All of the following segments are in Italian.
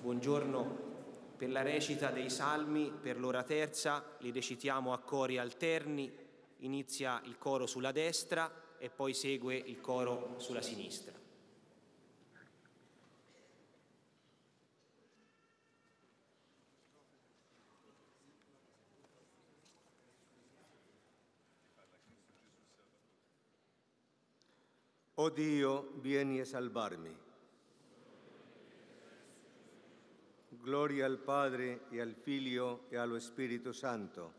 Buongiorno. Per la recita dei salmi, per l'ora terza, li recitiamo a cori alterni. Inizia il coro sulla destra e poi segue il coro sulla sinistra. O Dio, vieni a salvarmi. Gloria al Padre e al Figlio e allo Spirito Santo.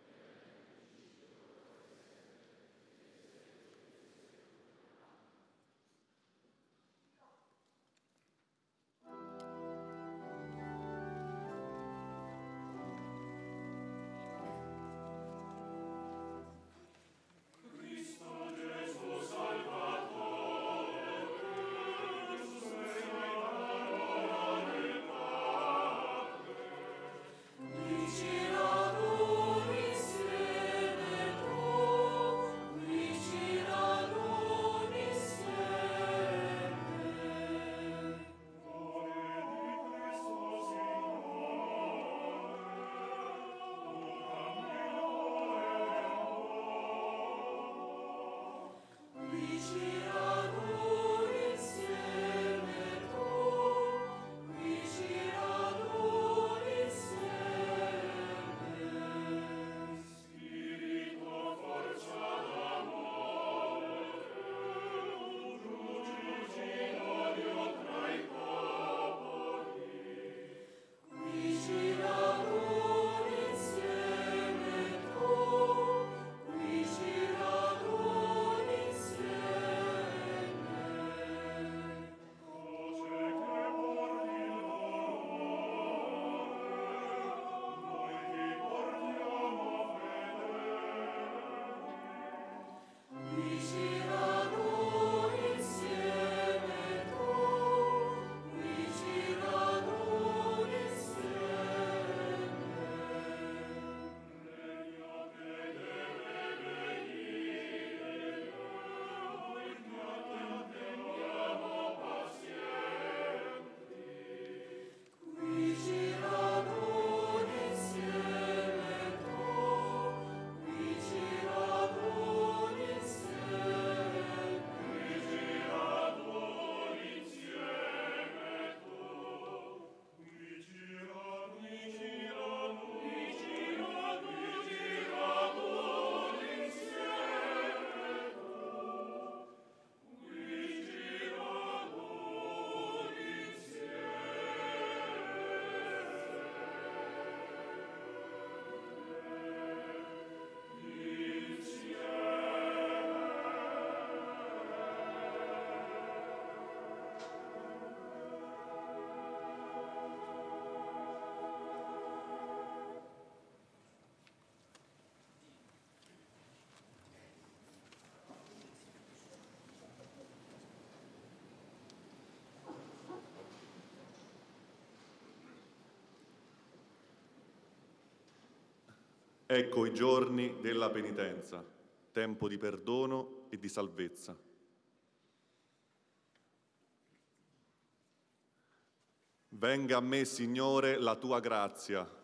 Ecco i giorni della penitenza, tempo di perdono e di salvezza. Venga a me, Signore, la tua grazia.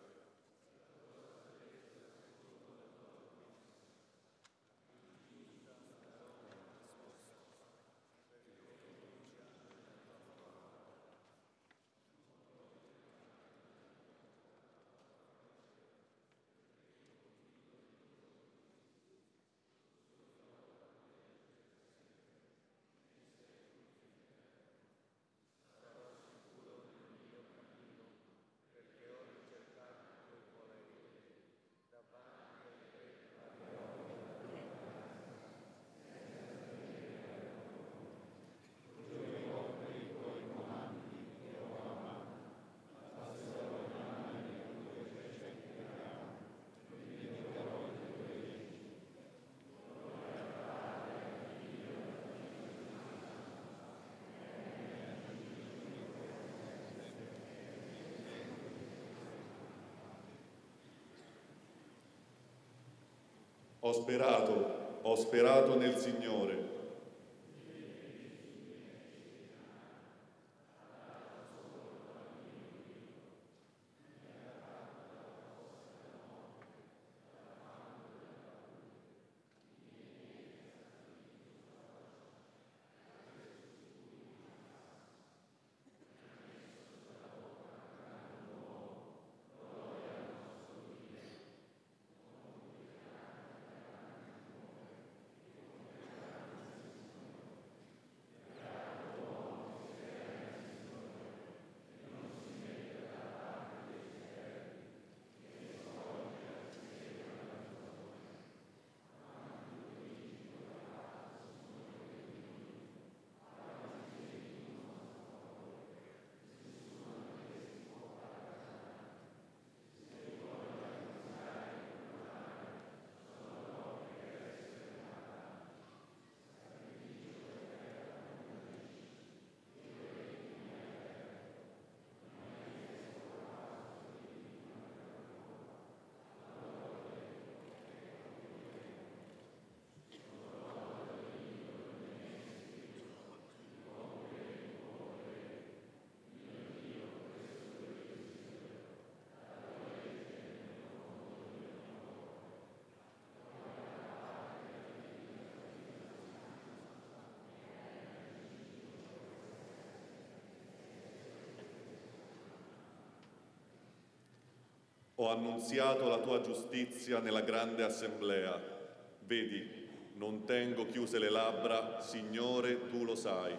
Ho sperato nel Signore. Ho annunziato la tua giustizia nella grande assemblea. Vedi, non tengo chiuse le labbra, Signore, tu lo sai.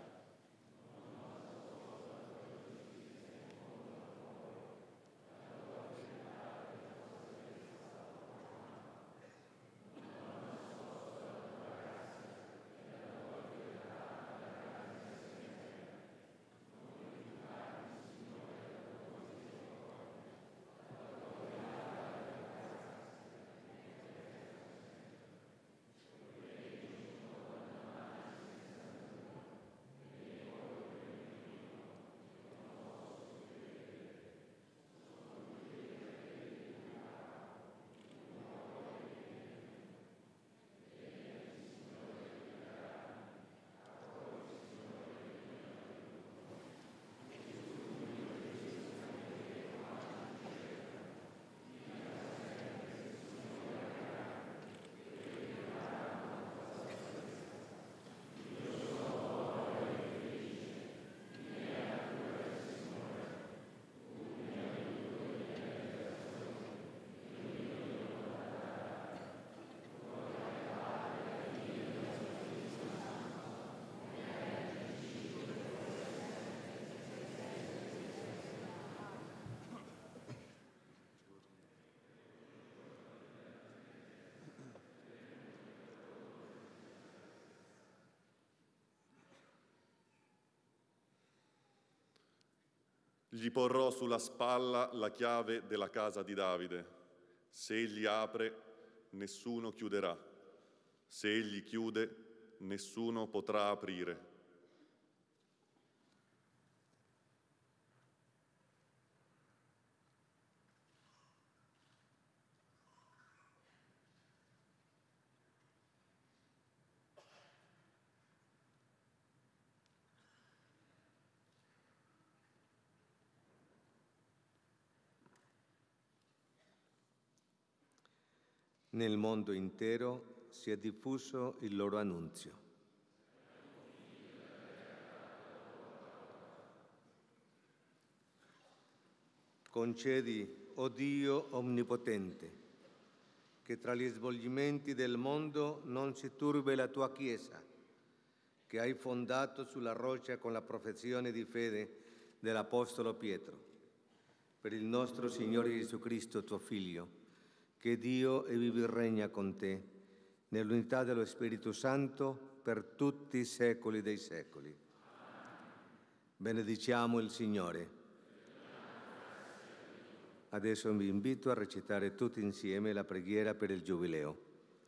Gli porrò sulla spalla la chiave della casa di Davide. Se egli apre, nessuno chiuderà. Se egli chiude, nessuno potrà aprire. Nel mondo intero si è diffuso il loro annunzio. Concedi, o Dio onnipotente, che tra gli svolgimenti del mondo non si turbi la tua Chiesa, che hai fondato sulla roccia con la professione di fede dell'Apostolo Pietro. Per il nostro Signore Gesù Cristo, tuo Figlio, che Dio e vive e regna con te, nell'unità dello Spirito Santo, per tutti i secoli dei secoli. Benediciamo il Signore. Adesso vi invito a recitare tutti insieme la preghiera per il Giubileo.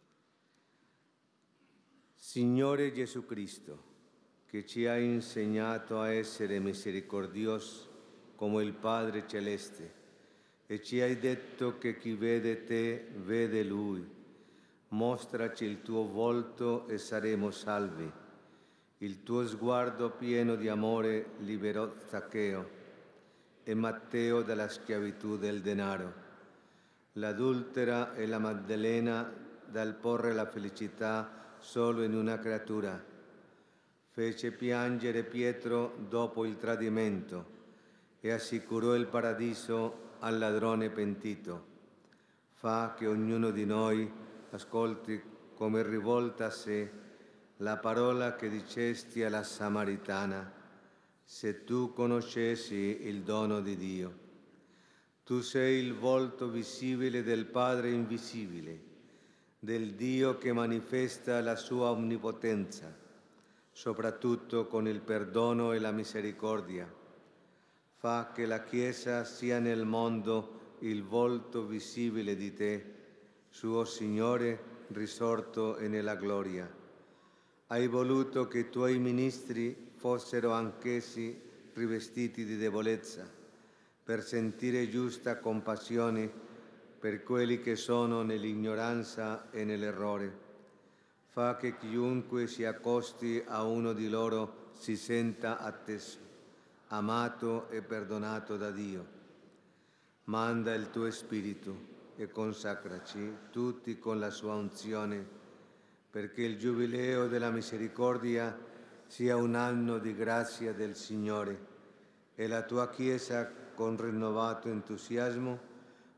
Signore Gesù Cristo, che ci hai insegnato a essere misericordiosi come il Padre Celeste, e ci hai detto che chi vede te vede Lui. Mostraci il tuo volto e saremo salvi. Il tuo sguardo pieno di amore liberò Zaccheo e Matteo dalla schiavitù del denaro, l'adultera e la Maddalena dal porre la felicità solo in una creatura. Fece piangere Pietro dopo il tradimento e assicurò il paradiso al ladrone pentito. Fa che ognuno di noi ascolti come rivolta a sé la parola che dicesti alla Samaritana: se tu conoscessi il dono di Dio. Tu sei il volto visibile del Padre invisibile, del Dio che manifesta la sua onnipotenza, soprattutto con il perdono e la misericordia. Fa che la Chiesa sia nel mondo il volto visibile di te, suo Signore risorto e nella gloria. Hai voluto che i tuoi ministri fossero anch'essi rivestiti di debolezza, per sentire giusta compassione per quelli che sono nell'ignoranza e nell'errore. Fa che chiunque si accosti a uno di loro si senta atteso, amato e perdonato da Dio. Manda il tuo Spirito e consacraci tutti con la sua unzione, perché il Giubileo della misericordia sia un anno di grazia del Signore e la tua Chiesa, con rinnovato entusiasmo,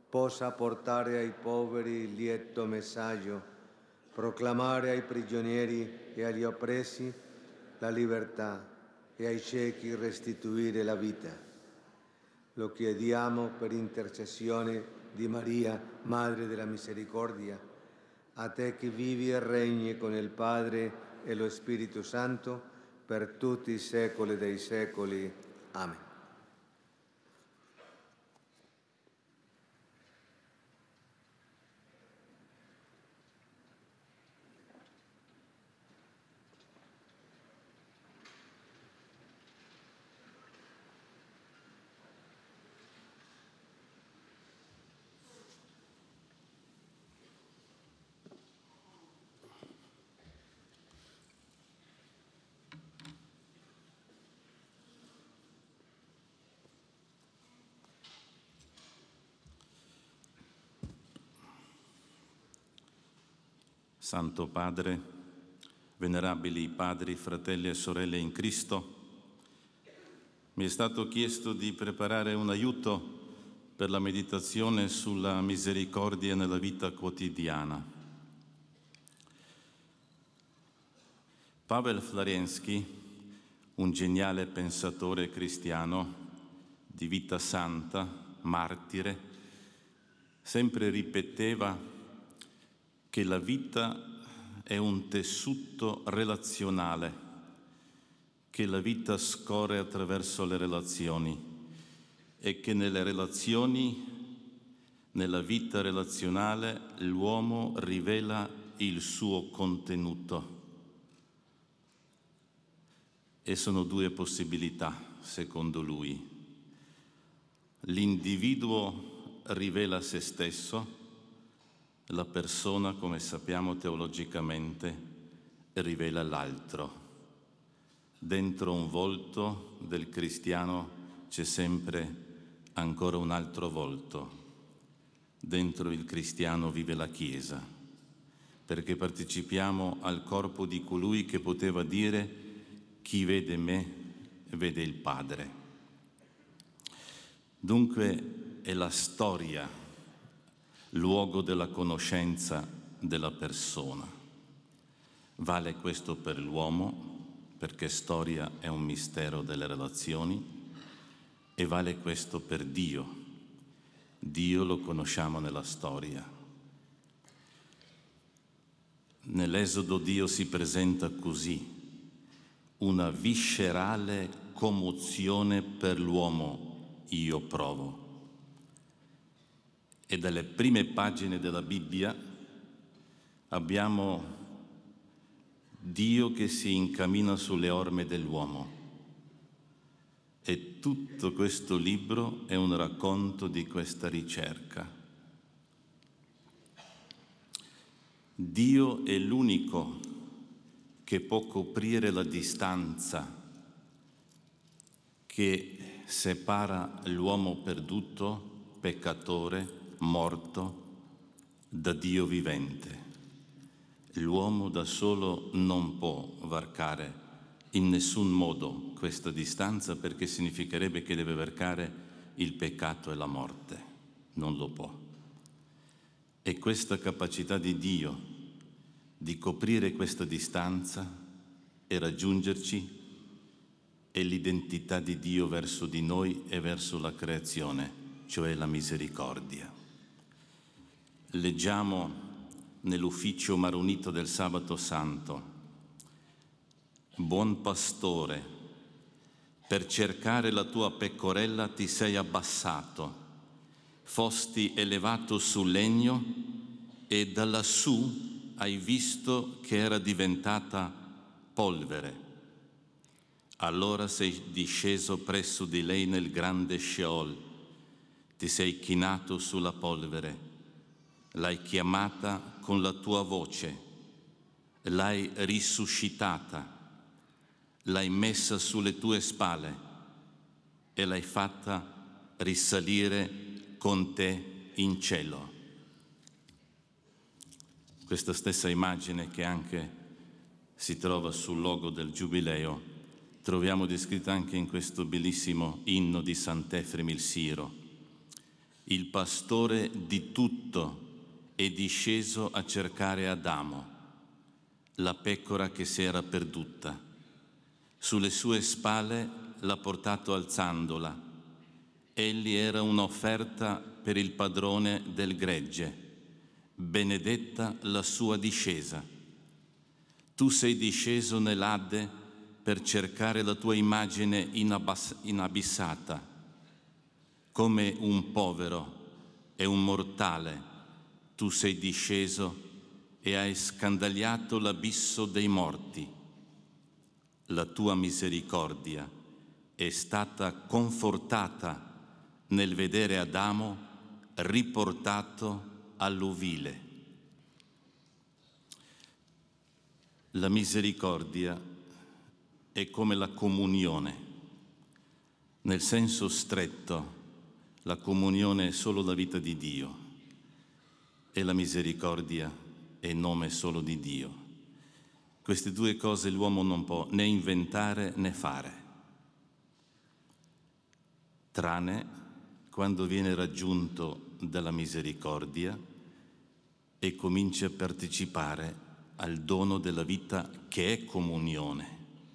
possa portare ai poveri il lieto messaggio, proclamare ai prigionieri e agli oppressi la libertà e ai ciechi restituire la vita. Lo chiediamo per intercessione di Maria, Madre della Misericordia, a te che vivi e regni con il Padre e lo Spirito Santo per tutti i secoli dei secoli. Amen. Santo Padre, venerabili padri, fratelli e sorelle in Cristo, mi è stato chiesto di preparare un aiuto per la meditazione sulla misericordia nella vita quotidiana. Pavel Florensky, un geniale pensatore cristiano di vita santa, martire, sempre ripeteva che la vita è un tessuto relazionale, che la vita scorre attraverso le relazioni e che nelle relazioni, nella vita relazionale, l'uomo rivela il suo contenuto. E sono due possibilità, secondo lui. L'individuo rivela se stesso, la persona, come sappiamo teologicamente, rivela l'altro. Dentro un volto del cristiano c'è sempre ancora un altro volto. Dentro il cristiano vive la Chiesa, perché partecipiamo al corpo di colui che poteva dire: chi vede me vede il Padre. Dunque è la storia luogo della conoscenza della persona. Vale questo per l'uomo, perché storia è un mistero delle relazioni, e vale questo per Dio. Dio lo conosciamo nella storia. Nell'Esodo Dio si presenta così: una viscerale commozione per l'uomo io provo. E dalle prime pagine della Bibbia abbiamo Dio che si incammina sulle orme dell'uomo. E tutto questo libro è un racconto di questa ricerca. Dio è l'unico che può coprire la distanza che separa l'uomo perduto, peccatore, morto, da Dio vivente. L'uomo da solo non può varcare in nessun modo questa distanza, perché significherebbe che deve varcare il peccato e la morte. Non lo può. E questa capacità di Dio di coprire questa distanza e raggiungerci è l'identità di Dio verso di noi e verso la creazione, cioè la misericordia. Leggiamo nell'ufficio maronito del Sabato Santo: buon pastore, per cercare la tua pecorella ti sei abbassato, fosti elevato sul legno e da lassù hai visto che era diventata polvere. Allora sei disceso presso di lei nel grande Sheol, ti sei chinato sulla polvere, l'hai chiamata con la tua voce, l'hai risuscitata, l'hai messa sulle tue spalle e l'hai fatta risalire con te in cielo. Questa stessa immagine, che anche si trova sul logo del Giubileo, troviamo descritta anche in questo bellissimo inno di Sant'Efrem il Siro. il pastore di tutto, è disceso a cercare Adamo, la pecora che si era perduta. Sulle sue spalle l'ha portato alzandola. Egli era un'offerta per il padrone del gregge. Benedetta la sua discesa. Tu sei disceso nell'Ade per cercare la tua immagine inabissata. Come un povero e un mortale, tu sei disceso e hai scandagliato l'abisso dei morti. La tua misericordia è stata confortata nel vedere Adamo riportato all'ovile. La misericordia è come la comunione. Nel senso stretto, la comunione è solo la vita di Dio e la misericordia è nome solo di Dio. Queste due cose l'uomo non può né inventare né fare, tranne quando viene raggiunto dalla misericordia e comincia a partecipare al dono della vita che è comunione.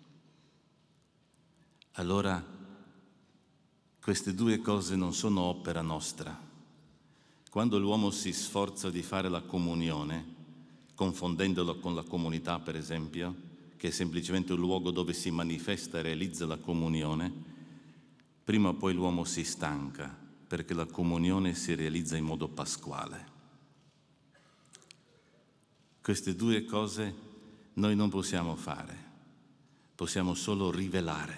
Allora, queste due cose non sono opera nostra. Quando l'uomo si sforza di fare la comunione, confondendolo con la comunità, per esempio, che è semplicemente un luogo dove si manifesta e realizza la comunione, prima o poi l'uomo si stanca, perché la comunione si realizza in modo pasquale. Queste due cose noi non possiamo fare, possiamo solo rivelare.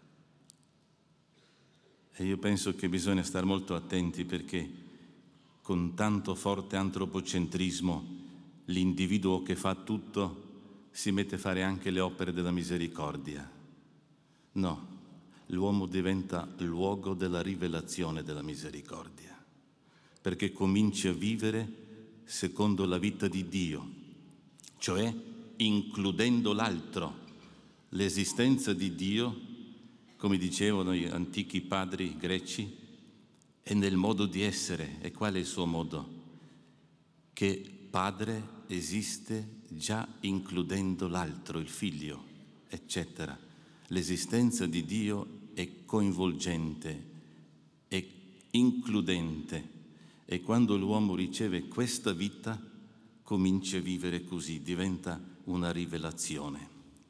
E io penso che bisogna stare molto attenti, perché con tanto forte antropocentrismo l'individuo che fa tutto si mette a fare anche le opere della misericordia. No, l'uomo diventa luogo della rivelazione della misericordia, perché comincia a vivere secondo la vita di Dio, cioè includendo l'altro. L'esistenza di Dio, come dicevano gli antichi padri greci, è nel modo di essere. E qual è il suo modo? Che Padre esiste già includendo l'altro, il Figlio, eccetera. L'esistenza di Dio è coinvolgente, è includente, e quando l'uomo riceve questa vita comincia a vivere così, diventa una rivelazione.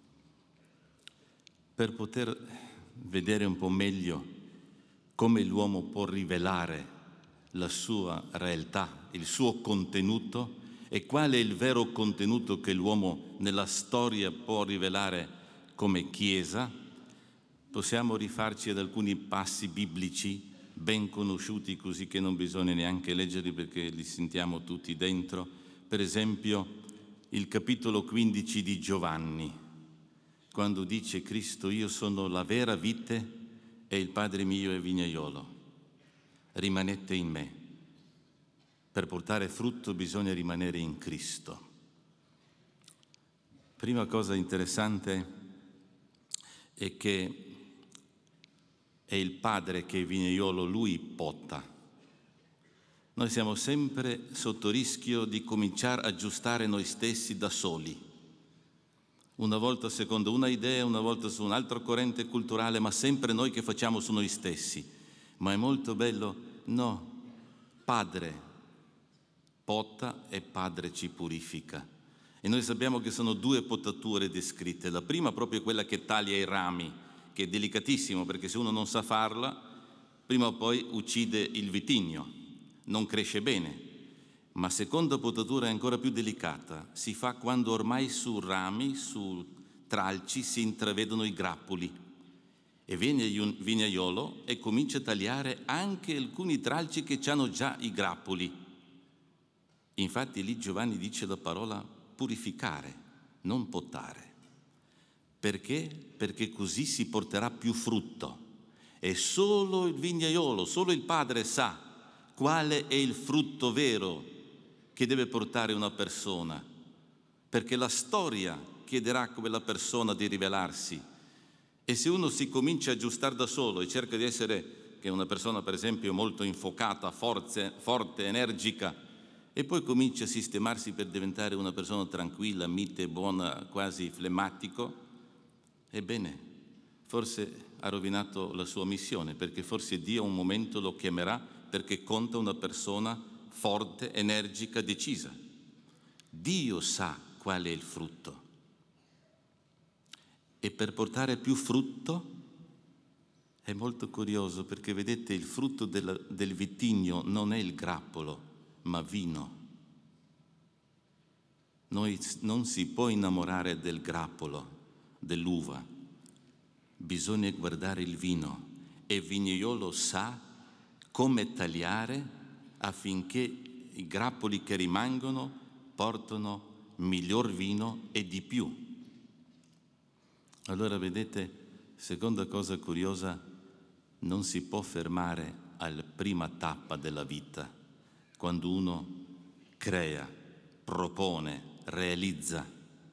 Per poter vedere un po' meglio come l'uomo può rivelare la sua realtà, il suo contenuto, e qual è il vero contenuto che l'uomo nella storia può rivelare come Chiesa, possiamo rifarci ad alcuni passi biblici ben conosciuti, così che non bisogna neanche leggerli perché li sentiamo tutti dentro. Per esempio, il capitolo 15 di Giovanni, quando dice Cristo: io sono la vera vite e il Padre mio è vignaiolo. Rimanete in me. Per portare frutto bisogna rimanere in Cristo. Prima cosa interessante è che è il Padre che è vignaiolo, Lui potta. Noi siamo sempre sotto rischio di cominciare a aggiustare noi stessi da soli. Una volta secondo una idea, una volta su un altro corrente culturale, ma sempre noi che facciamo su noi stessi. Ma è molto bello, no, Padre potta e Padre ci purifica. E noi sappiamo che sono due potature descritte. La prima proprio quella che taglia i rami, che è delicatissimo, perché se uno non sa farla, prima o poi uccide il vitigno, non cresce bene. Ma seconda potatura è ancora più delicata, si fa quando ormai su rami, su tralci si intravedono i grappoli, e viene un vignaiolo e comincia a tagliare anche alcuni tralci che hanno già i grappoli. Infatti lì Giovanni dice la parola purificare, non potare. Perché? Perché così si porterà più frutto. E solo il vignaiolo, solo il Padre sa quale è il frutto vero che deve portare una persona, perché la storia chiederà a quella persona di rivelarsi. E se uno si comincia a aggiustare da solo e cerca di essere che è una persona per esempio molto infocata, forte, energica, e poi comincia a sistemarsi per diventare una persona tranquilla, mite, buona, quasi flemmatico, ebbene, forse ha rovinato la sua missione, perché forse Dio a un momento lo chiamerà perché conta una persona forte, energica, decisa. Dio sa qual è il frutto. E per portare più frutto è molto curioso, perché vedete, il frutto del vitigno non è il grappolo, ma vino. Non si può innamorare del grappolo, dell'uva. Bisogna guardare il vino, e il vignaiolo sa come tagliare affinché i grappoli che rimangono portano miglior vino e di più. Allora vedete, seconda cosa curiosa, non si può fermare alla prima tappa della vita, quando uno crea, propone, realizza.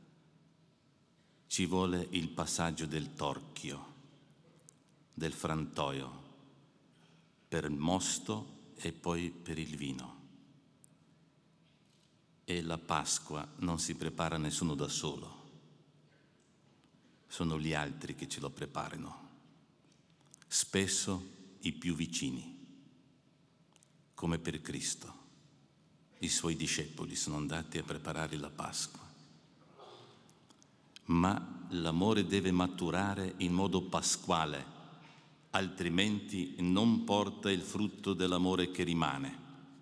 Ci vuole il passaggio del torchio, del frantoio, per il mosto e poi per il vino. E la Pasqua non si prepara nessuno da solo, sono gli altri che ce lo preparano, spesso i più vicini, come per Cristo. I suoi discepoli sono andati a preparare la Pasqua. Ma l'amore deve maturare in modo pasquale, altrimenti non porta il frutto dell'amore che rimane.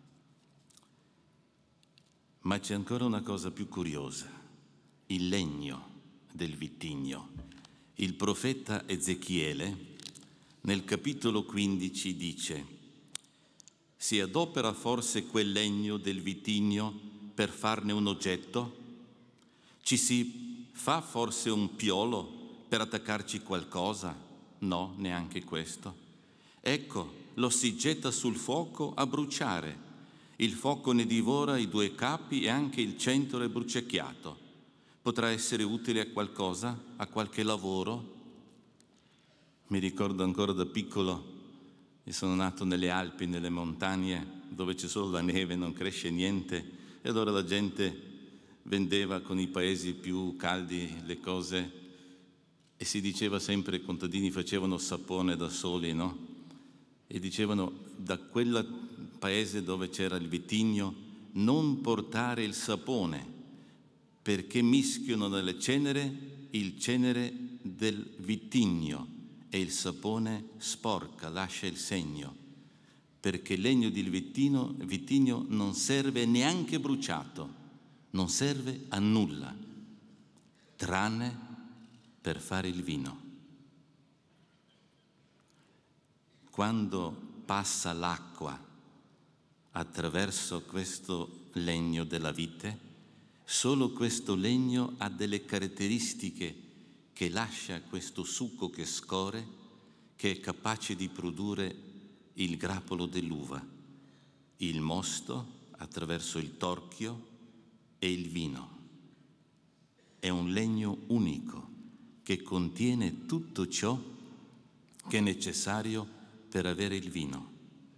Ma c'è ancora una cosa più curiosa, il legno del vitigno. Il profeta Ezechiele, nel capitolo 15, dice: si adopera forse quel legno del vitigno per farne un oggetto? Ci si fa forse un piolo per attaccarci qualcosa? No, neanche questo. Ecco, lo si getta sul fuoco a bruciare. Il fuoco ne divora i 2 capi e anche il centro è bruciacchiato. Potrà essere utile a qualcosa, a qualche lavoro? Mi ricordo ancora da piccolo, e sono nato nelle Alpi, nelle montagne, dove c'è solo la neve, non cresce niente, e allora la gente vendeva con i paesi più caldi le cose, e si diceva sempre, i contadini facevano sapone da soli, no? E dicevano, da quel paese dove c'era il vitigno, non portare il sapone, perché mischiano nelle cenere il cenere del vitigno e il sapone sporca, lascia il segno, perché il legno del vitigno non serve neanche bruciato, non serve a nulla, tranne per fare il vino. Quando passa l'acqua attraverso questo legno della vite, solo questo legno ha delle caratteristiche che lascia questo succo che scorre, che è capace di produrre il grappolo dell'uva, il mosto attraverso il torchio e il vino. È un legno unico che contiene tutto ciò che è necessario per avere il vino.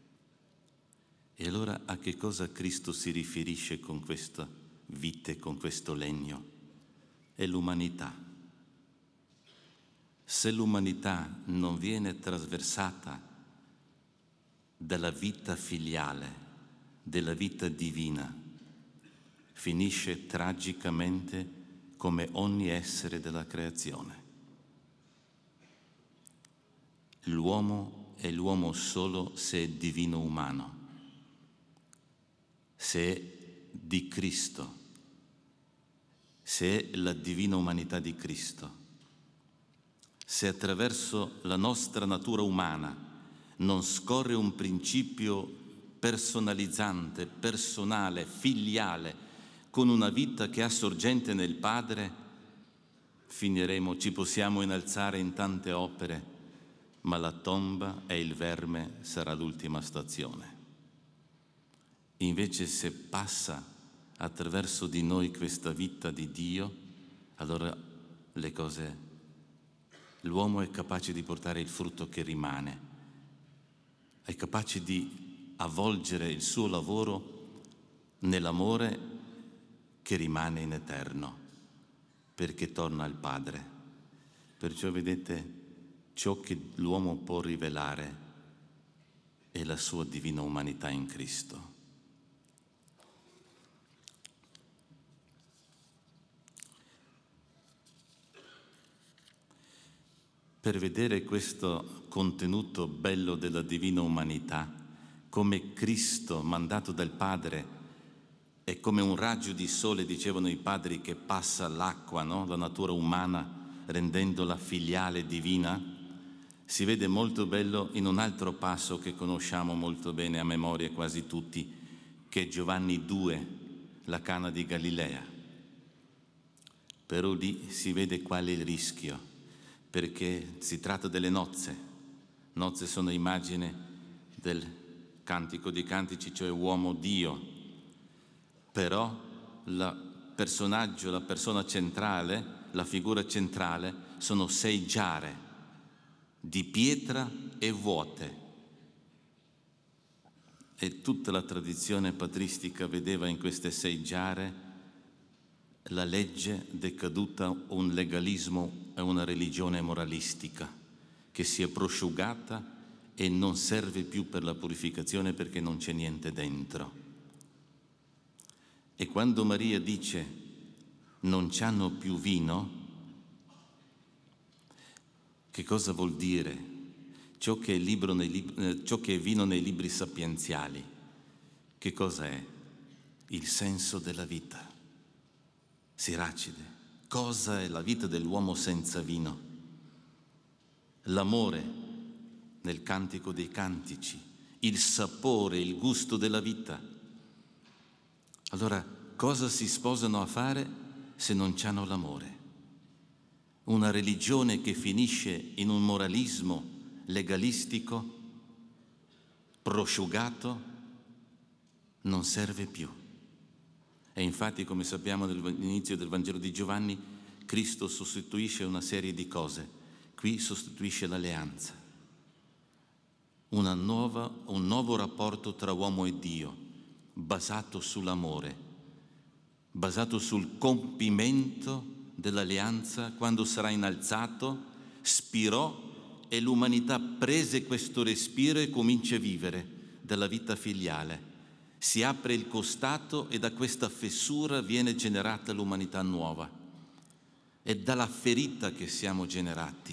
E allora a che cosa Cristo si riferisce con questa vite, con questo legno? È l'umanità. Se l'umanità non viene trasversata dalla vita filiale, della vita divina, finisce tragicamente come ogni essere della creazione. L'uomo è l'uomo solo se è divino umano, se è di Cristo, se è la divina umanità di Cristo. Se attraverso la nostra natura umana non scorre un principio personalizzante, personale, filiale, con una vita che ha sorgente nel Padre, finiremo, ci possiamo innalzare in tante opere, ma la tomba e il verme sarà l'ultima stazione. Invece se passa attraverso di noi questa vita di Dio, allora l'uomo è capace di portare il frutto che rimane. è capace di avvolgere il suo lavoro nell'amore che rimane in eterno, perché torna al Padre. Perciò vedete, ciò che l'uomo può rivelare è la sua divina umanità in Cristo. Per vedere questo contenuto bello della divina umanità, come Cristo mandato dal Padre è come un raggio di sole, dicevano i padri, che passa l'acqua, no? La natura umana, rendendola filiale divina, si vede molto bello in un altro passo che conosciamo molto bene a memoria quasi tutti, che è Giovanni 2, la Cana di Galilea. Però lì si vede qual è il rischio, perché si tratta delle nozze. Nozze sono immagine del Cantico dei Cantici, cioè uomo-Dio. Però la persona centrale, la figura centrale, sono 6 giare di pietra e vuote. E tutta la tradizione patristica vedeva in queste 6 giare la legge decaduta, un legalismo e una religione moralistica che si è prosciugata e non serve più per la purificazione perché non c'è niente dentro. E quando Maria dice non c'hanno più vino, che cosa vuol dire? Ciò che è vino nei libri sapienziali, che cosa è? Il senso della vita. Siracide, cosa è la vita dell'uomo senza vino? L'amore nel Cantico dei Cantici, il sapore, il gusto della vita. Allora, cosa si sposano a fare se non c'hanno l'amore? Una religione che finisce in un moralismo legalistico, prosciugato, non serve più. E infatti, come sappiamo dall'inizio del Vangelo di Giovanni, Cristo sostituisce una serie di cose. Qui sostituisce l'alleanza. Un nuovo rapporto tra uomo e Dio, basato sull'amore, basato sul compimento dell'alleanza. Quando sarà innalzato, spirò e l'umanità prese questo respiro e comincia a vivere della vita filiale. Si apre il costato e da questa fessura viene generata l'umanità nuova. È dalla ferita che siamo generati.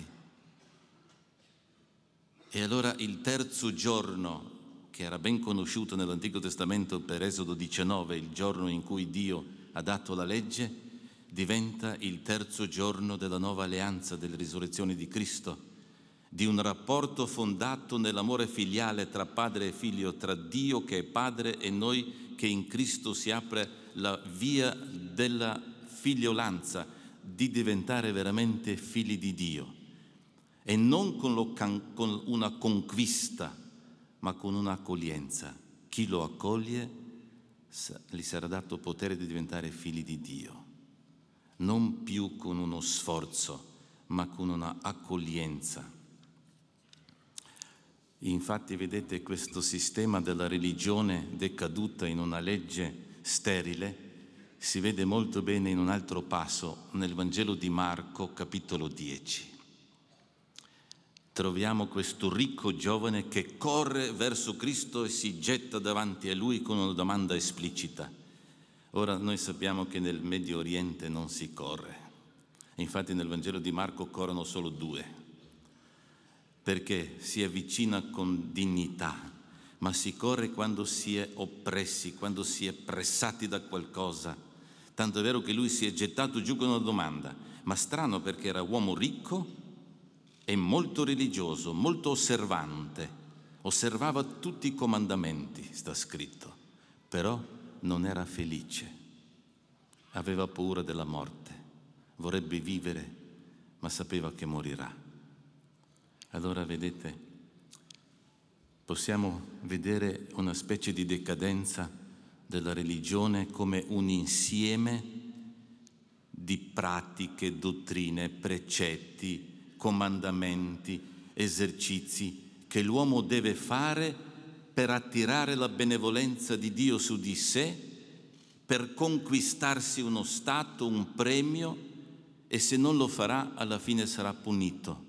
E allora il terzo giorno, che era ben conosciuto nell'Antico Testamento per Esodo 19, il giorno in cui Dio ha dato la legge, diventa il terzo giorno della nuova alleanza, della risurrezione di Cristo, di un rapporto fondato nell'amore filiale tra padre e figlio, tra Dio che è padre e noi che in Cristo si apre la via della figliolanza, di diventare veramente figli di Dio. E non con una conquista, ma con un'accoglienza. Chi lo accoglie, gli sarà dato potere di diventare figli di Dio. Non più con uno sforzo, ma con una accoglienza. Infatti, vedete, questo sistema della religione decaduta in una legge sterile si vede molto bene in un altro passo nel Vangelo di Marco, capitolo 10. Troviamo questo ricco giovane che corre verso Cristo e si getta davanti a Lui con una domanda esplicita. Ora, noi sappiamo che nel Medio Oriente non si corre. Infatti nel Vangelo di Marco corrono solo 2. Perché si avvicina con dignità, ma si corre quando si è oppressi, quando si è pressati da qualcosa. Tanto è vero che lui si è gettato giù con una domanda, ma strano perché era uomo ricco e molto religioso, molto osservante. Osservava tutti i comandamenti, sta scritto, però non era felice. Aveva paura della morte, vorrebbe vivere, ma sapeva che morirà. Allora, vedete, possiamo vedere una specie di decadenza della religione come un insieme di pratiche, dottrine, precetti, comandamenti, esercizi che l'uomo deve fare per attirare la benevolenza di Dio su di sé, per conquistarsi uno stato, un premio, e se non lo farà alla fine sarà punito.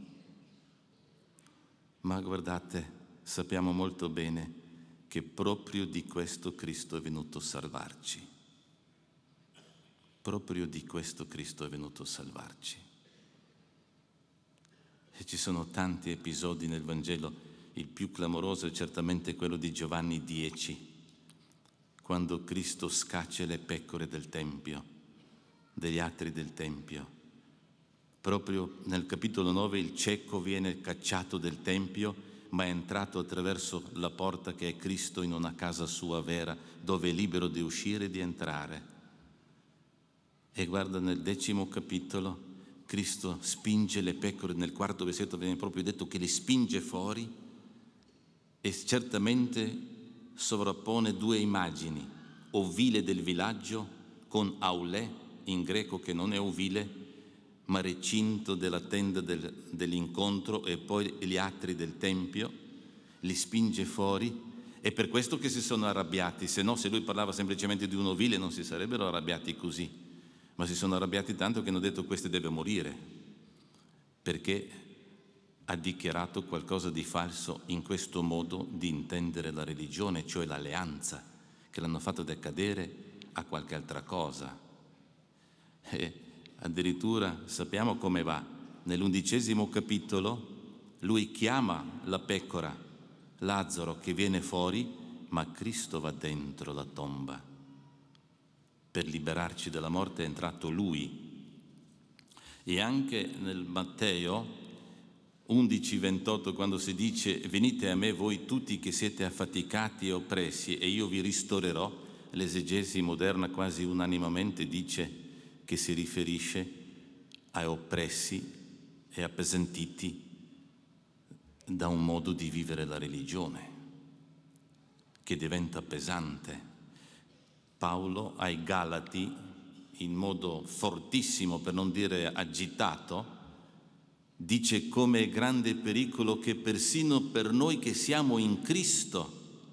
Ma guardate, sappiamo molto bene che proprio di questo Cristo è venuto a salvarci. Proprio di questo Cristo è venuto a salvarci. E ci sono tanti episodi nel Vangelo. Il più clamoroso è certamente quello di Giovanni 10, quando Cristo scaccia le pecore del Tempio, degli atri del Tempio. Proprio nel capitolo 9 il cieco viene cacciato del Tempio, ma è entrato attraverso la porta che è Cristo in una casa sua vera, dove è libero di uscire e di entrare. E guarda, nel 10° capitolo Cristo spinge le pecore, nel 4° versetto viene proprio detto che le spinge fuori, e certamente sovrappone 2 immagini: ovile del villaggio con aulè, in greco, che non è ovile, ma recinto della tenda dell'incontro, e poi gli atri del Tempio. Li spinge fuori, e per questo che si sono arrabbiati. Se no, se lui parlava semplicemente di un ovile non si sarebbero arrabbiati così, ma si sono arrabbiati tanto che hanno detto: questo deve morire, perché ha dichiarato qualcosa di falso in questo modo di intendere la religione, cioè l'alleanza, che l'hanno fatto decadere a qualche altra cosa. E addirittura sappiamo come va. Nell'11° capitolo lui chiama la pecora, Lazzaro, che viene fuori, ma Cristo va dentro la tomba. Per liberarci dalla morte è entrato lui. E anche nel Matteo 11:28, quando si dice: venite a me voi tutti che siete affaticati e oppressi e io vi ristorerò, l'esegesi moderna quasi unanimemente dice che si riferisce a oppressi e appesantiti da un modo di vivere la religione che diventa pesante. Paolo ai Galati, in modo fortissimo, per non dire agitato, dice come è grande pericolo che persino per noi che siamo in Cristo,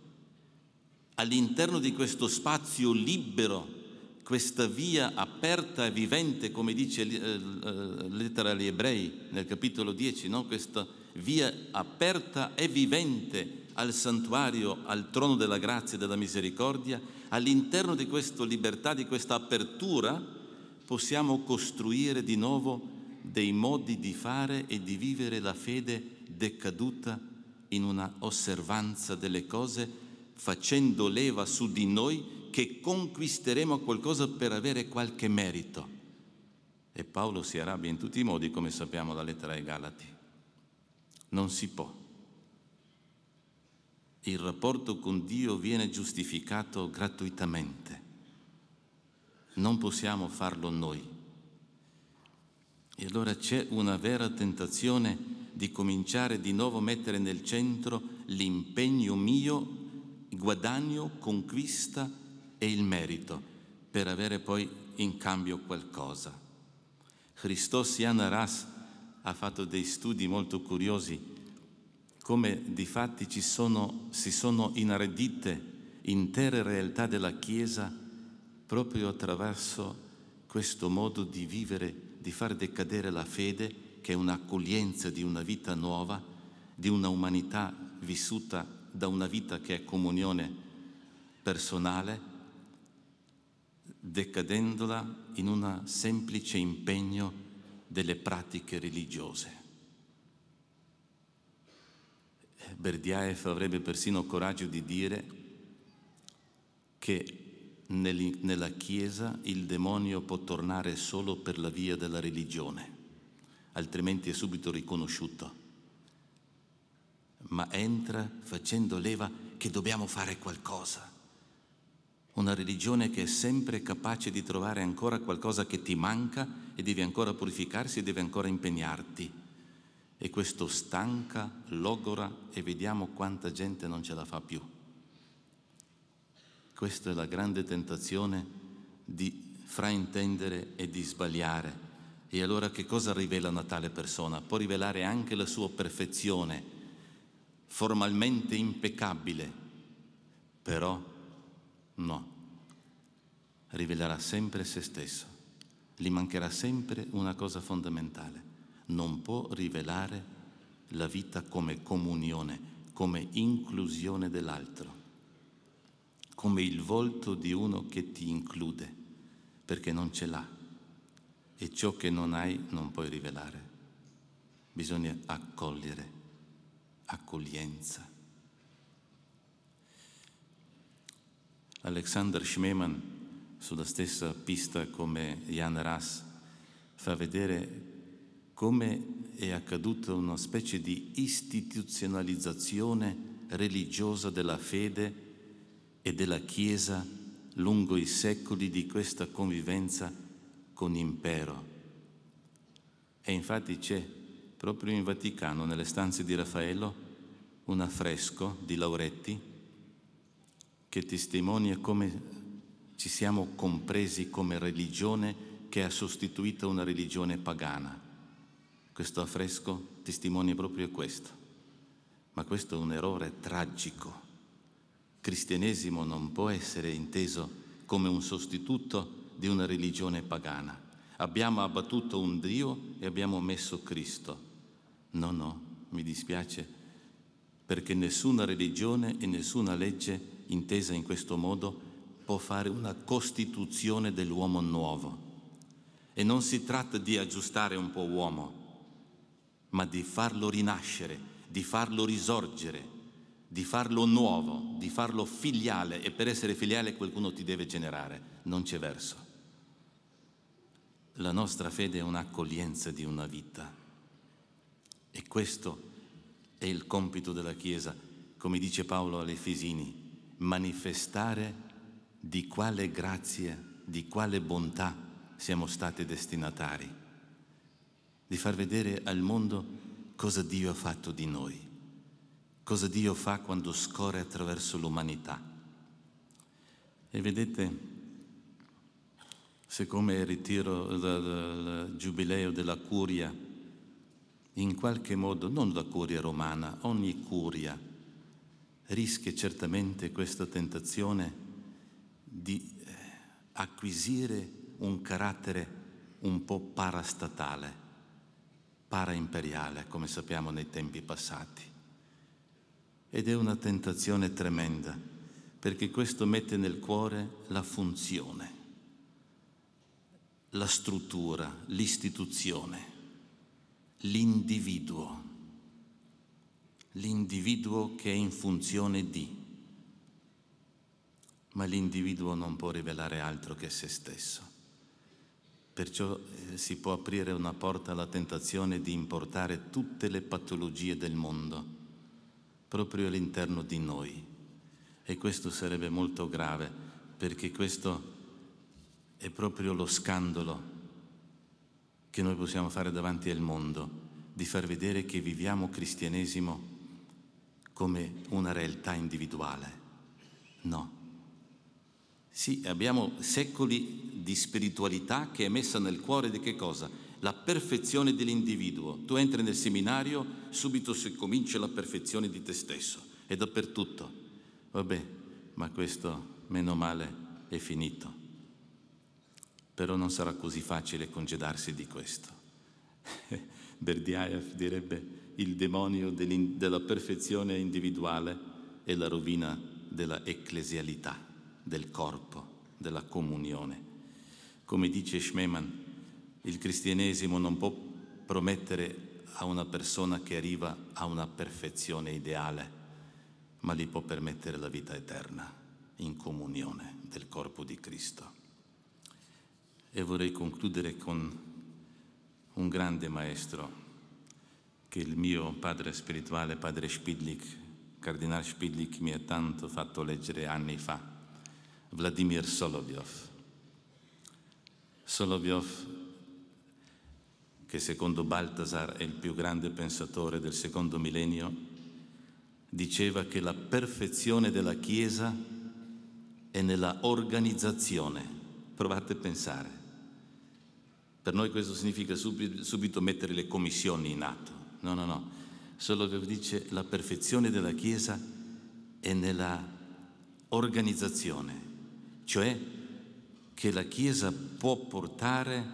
all'interno di questo spazio libero, questa via aperta e vivente, come dice la lettera agli Ebrei nel capitolo 10, no? Questa via aperta e vivente al santuario, al trono della grazia e della misericordia, all'interno di questa libertà, di questa apertura, possiamo costruire di nuovo dei modi di fare e di vivere la fede decaduta in una osservanza delle cose, facendo leva su di noi che conquisteremo qualcosa per avere qualche merito. E Paolo si arrabbia in tutti i modi, come sappiamo dalla lettera ai Galati. Non si può. Il rapporto con Dio viene giustificato gratuitamente. Non possiamo farlo noi. E allora c'è una vera tentazione di cominciare di nuovo a mettere nel centro l'impegno mio, guadagno, conquista e il merito, per avere poi in cambio qualcosa. Christos Jan Arras ha fatto dei studi molto curiosi, come difatti si sono inaridite intere realtà della Chiesa proprio attraverso questo modo di vivere, di far decadere la fede, che è un'accoglienza di una vita nuova, di una umanità vissuta da una vita che è comunione personale, decadendola in un semplice impegno delle pratiche religiose. Berdiaev avrebbe persino coraggio di dire che nella Chiesa il demonio può tornare solo per la via della religione, altrimenti è subito riconosciuto. Ma entra facendo leva che dobbiamo fare qualcosa. Una religione che è sempre capace di trovare ancora qualcosa che ti manca e devi ancora purificarsi e devi ancora impegnarti. E questo stanca, logora, e vediamo quanta gente non ce la fa più. Questa è la grande tentazione di fraintendere e di sbagliare. E allora che cosa rivela una tale persona? Può rivelare anche la sua perfezione, formalmente impeccabile, però no, rivelerà sempre se stesso. Gli mancherà sempre una cosa fondamentale: non può rivelare la vita come comunione, come inclusione dell'altro, come il volto di uno che ti include, perché non ce l'ha. E ciò che non hai non puoi rivelare. Bisogna accogliere, accoglienza. Alexander Schmemann, sulla stessa pista come Jan Ras, fa vedere come è accaduta una specie di istituzionalizzazione religiosa della fede e della Chiesa lungo i secoli di questa convivenza con impero. E infatti c'è proprio in Vaticano, nelle stanze di Raffaello, un affresco di Lauretti che testimonia come ci siamo compresi come religione che ha sostituito una religione pagana. Questo affresco testimonia proprio questo. Ma questo è un errore tragico. Il cristianesimo non può essere inteso come un sostituto di una religione pagana. Abbiamo abbattuto un Dio e abbiamo messo Cristo. No, mi dispiace, perché nessuna religione e nessuna legge intesa in questo modo può fare una costituzione dell'uomo nuovo. E non si tratta di aggiustare un po' uomo, ma di farlo rinascere, di farlo risorgere, di farlo nuovo, di farlo filiale. E per essere filiale qualcuno ti deve generare, non c'è verso. La nostra fede è un'accoglienza di una vita. E questo è il compito della Chiesa, come dice Paolo agli Efesini: manifestare di quale grazia, di quale bontà siamo stati destinatari, di far vedere al mondo cosa Dio ha fatto di noi, cosa Dio fa quando scorre attraverso l'umanità. E vedete, siccome il ritiro, il giubileo della curia, in qualche modo, non la curia romana, ogni curia rischia certamente questa tentazione di acquisire un carattere un po' parastatale, paraimperiale, come sappiamo nei tempi passati. Ed è una tentazione tremenda, perché questo mette nel cuore la funzione, la struttura, l'istituzione, l'individuo che è in funzione di. Ma l'individuo non può rivelare altro che se stesso. Perciò si può aprire una porta alla tentazione di importare tutte le patologie del mondo proprio all'interno di noi. E questo sarebbe molto grave, perché questo è proprio lo scandalo che noi possiamo fare davanti al mondo, di far vedere che viviamo cristianesimo come una realtà individuale. No. Sì, abbiamo secoli di spiritualità che è messa nel cuore di che cosa? La perfezione dell'individuo. Tu entri nel seminario, subito si comincia la perfezione di te stesso, è dappertutto. Vabbè, ma questo, meno male, è finito. Però non sarà così facile congedarsi di questo. Berdiaev direbbe: il demonio della perfezione individuale è la rovina della ecclesialità, del corpo, della comunione. Come dice Schmemann, il cristianesimo non può promettere a una persona che arriva a una perfezione ideale, ma gli può permettere la vita eterna in comunione del corpo di Cristo. E vorrei concludere con un grande maestro che il mio padre spirituale, padre Spidlik, cardinale Spidlik, mi ha tanto fatto leggere anni fa, Vladimir Solovyov. Solovyov, che secondo Balthasar è il più grande pensatore del secondo millennio, diceva che la perfezione della Chiesa è nella organizzazione. Provate a pensare. Per noi questo significa subito mettere le commissioni in atto. No. Solovyov dice: la perfezione della Chiesa è nella organizzazione, cioè che la Chiesa può portare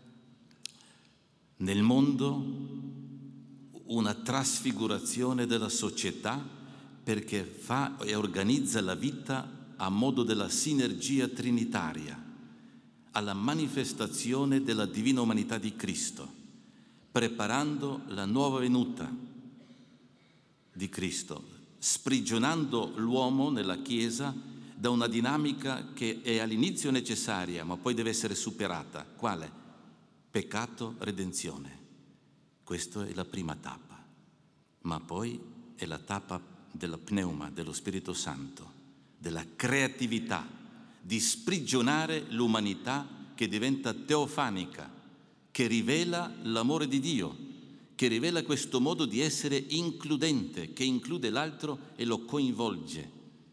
nel mondo una trasfigurazione della società, perché fa e organizza la vita a modo della sinergia trinitaria, alla manifestazione della divina umanità di Cristo, preparando la nuova venuta di Cristo, sprigionando l'uomo nella Chiesa da una dinamica che è all'inizio necessaria, ma poi deve essere superata. Quale? Peccato, redenzione. Questa è la prima tappa, ma poi è la tappa della pneuma, dello Spirito Santo, della creatività, di sprigionare l'umanità che diventa teofanica, che rivela l'amore di Dio, che rivela questo modo di essere includente, che include l'altro e lo coinvolge.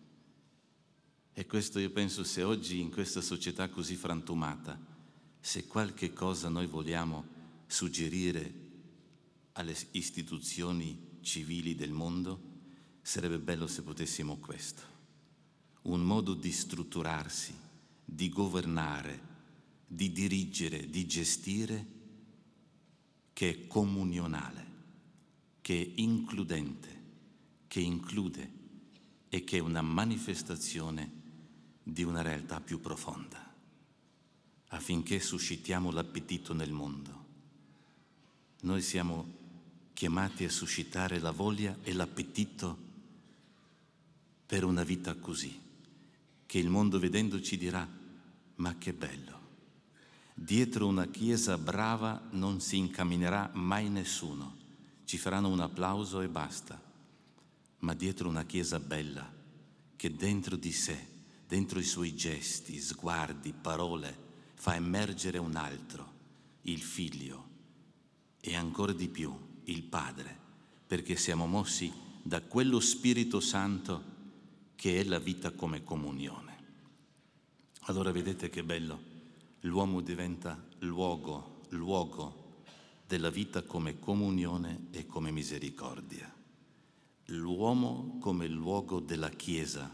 E questo io penso, se oggi in questa società così frantumata, se qualche cosa noi vogliamo suggerire alle istituzioni civili del mondo, sarebbe bello se potessimo questo. Un modo di strutturarsi, di governare, di dirigere, di gestire, che è comunionale, che è includente, che include e che è una manifestazione di una realtà più profonda, affinché suscitiamo l'appetito nel mondo. Noi siamo chiamati a suscitare la voglia e l'appetito per una vita così, che il mondo vedendoci dirà: ma che bello! Dietro una chiesa brava non si incamminerà mai nessuno, ci faranno un applauso e basta, ma dietro una chiesa bella, che dentro di sé, dentro i suoi gesti, sguardi, parole, fa emergere un altro, il Figlio, e ancora di più il Padre, perché siamo mossi da quello Spirito Santo che è la vita come comunione. Allora vedete che bello, l'uomo diventa luogo della vita come comunione e come misericordia. L'uomo come luogo della Chiesa,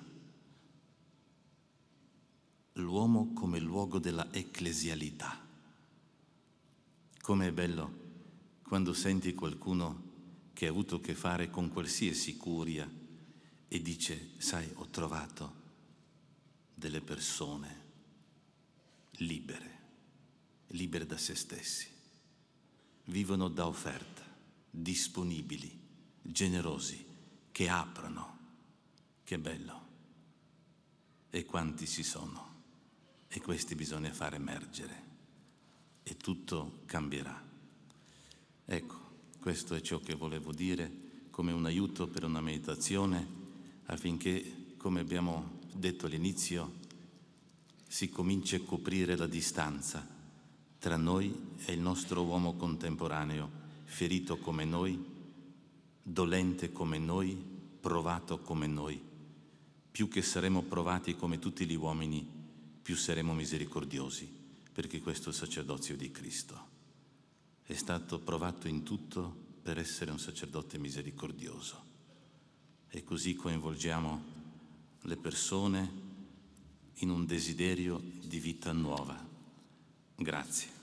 l'uomo come luogo della ecclesialità. Com'è bello quando senti qualcuno che ha avuto a che fare con qualsiasi curia e dice: sai, ho trovato delle persone libere da se stessi, vivono da offerta, disponibili, generosi, che aprono. Che bello! E quanti ci sono? E questi bisogna far emergere e tutto cambierà. Ecco, questo è ciò che volevo dire come un aiuto per una meditazione, affinché, come abbiamo detto all'inizio, si cominci a coprire la distanza tra noi e il nostro uomo contemporaneo, ferito come noi, dolente come noi, provato come noi. Più che saremo provati come tutti gli uomini, più saremo misericordiosi, perché questo è il sacerdozio di Cristo. È stato provato in tutto per essere un sacerdote misericordioso. E così coinvolgiamo le persone in un desiderio di vita nuova. Grazie.